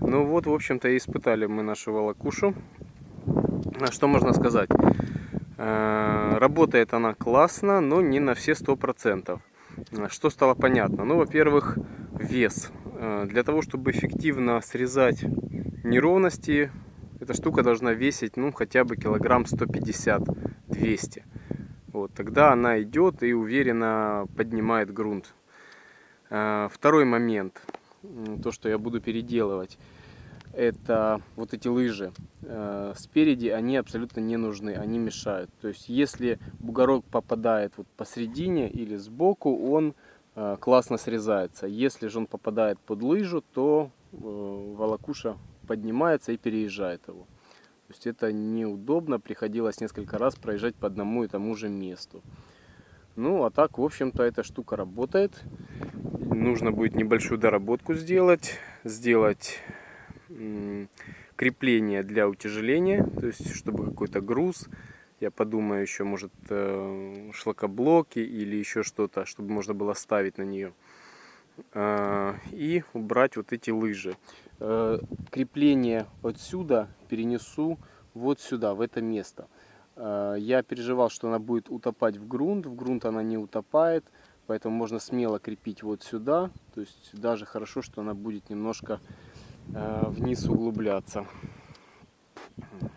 Ну вот, в общем-то, и испытали мы нашу волокушу. Что можно сказать? Работает она классно, но не на все 100%. Что стало понятно? Ну, во-первых, вес. Для того, чтобы эффективно срезать неровности, эта штука должна весить, ну, хотя бы килограмм 150-200. Вот, тогда она идет и уверенно поднимает грунт. Второй момент, то, что я буду переделывать, это вот эти лыжи. Спереди они абсолютно не нужны, они мешают. То есть если бугорок попадает вот посередине или сбоку, он классно срезается. Если же он попадает под лыжу, то волокуша поднимается и переезжает его. То есть это неудобно, приходилось несколько раз проезжать по одному и тому же месту. Ну а так, в общем-то, эта штука работает. Нужно будет небольшую доработку сделать крепление для утяжеления, то есть чтобы какой-то груз, я подумаю еще, может, шлакоблоки или еще что-то, чтобы можно было ставить на нее, и убрать вот эти лыжи. Крепление отсюда перенесу вот сюда, в это место. Я переживал, что она будет утопать в грунт она не утопает, поэтому можно смело крепить вот сюда, то есть даже хорошо, что она будет немножко вниз углубляться.